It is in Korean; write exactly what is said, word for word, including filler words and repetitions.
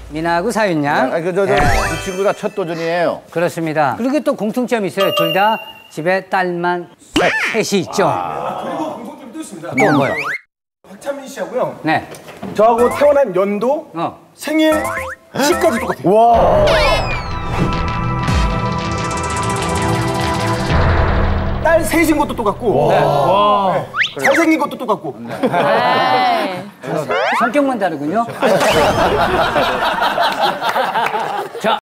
민하고 사윤 양. 아, 그, 저, 저, 예. 그 친구가 첫 도전이에요. 그렇습니다. 그리고 또 공통점이 있어요. 둘 다 집에 딸만 셋이 있죠. 아, 그리고 공통점이 또 있습니다. 또 뭐요? 박찬민 씨하고요. 네. 저하고 태어난 연도, 어. 생일, 시까지 똑같아요. 와. 딸 셋인 것도 똑같고, 네. 네. 잘생긴 것도 똑같고. 성격만 다르군요.